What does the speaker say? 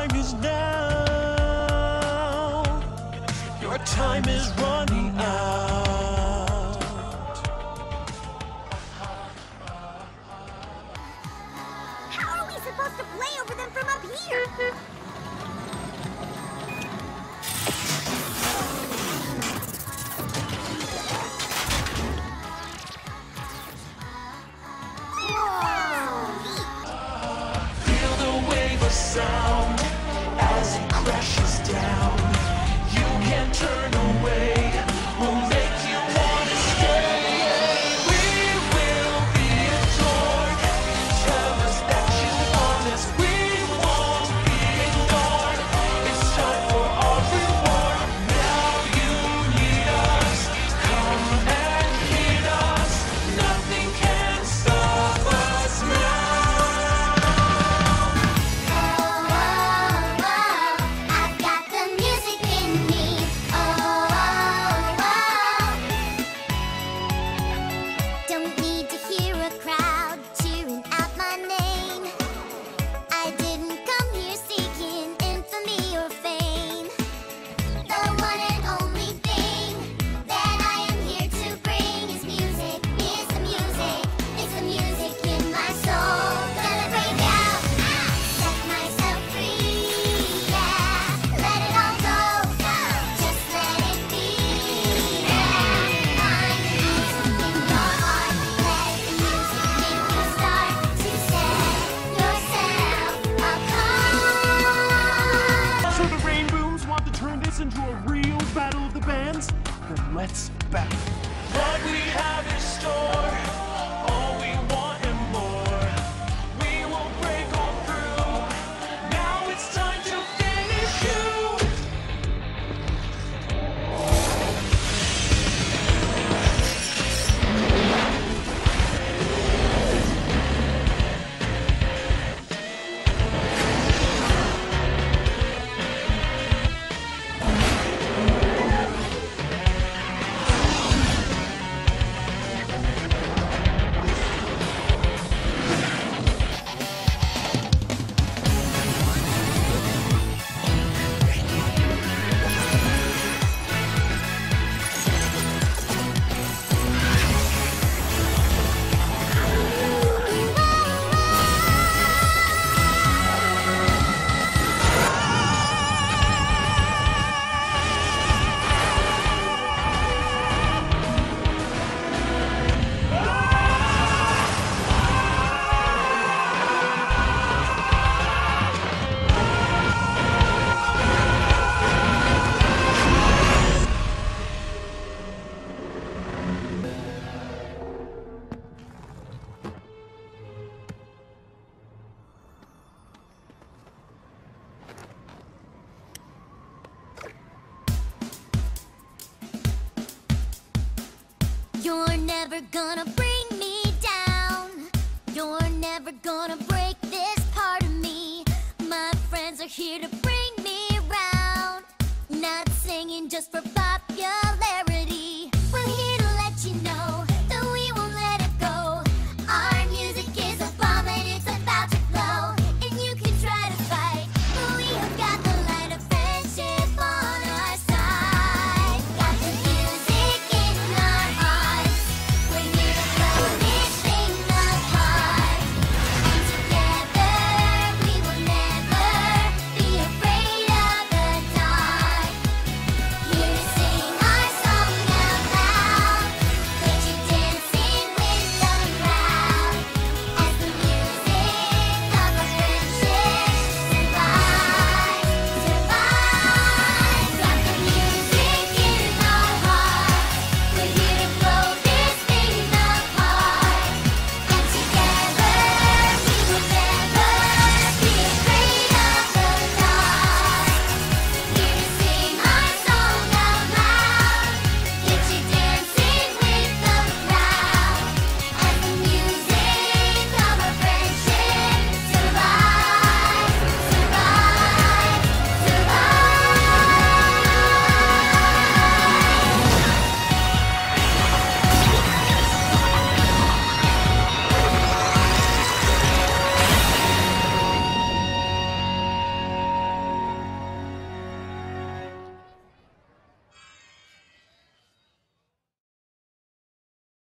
time is now. Your time is running out. How are we supposed to play over them from up here? Feel the wave of sound as it crashes down. You can't turn away. We'll make you wanna stay. We will be adored. Tell us that you want us. We won't be ignored. It's time for our reward. Now you need us. Come and meet us. Nothing can stop us now. I've got the music in me. Don't need to hear a crowd cheering out my name. I didn't come here seeking infamy or fame. The one and only thing that I am here to bring is music. It's the music. It's the music in my soul. Gonna break out, set myself free. Yeah, let it all go. Just let it be. Find the music in your heart. Let the music make you start to set yourself apart. So the Rainbooms want to turn this into a real battle of the bands? Then let's battle. What we have in store, all we want and more. We will break on through. Now it's time to finish you. You're never gonna bring me down. You're never gonna break this part of me. My friends are here to bring me round. Not singing just for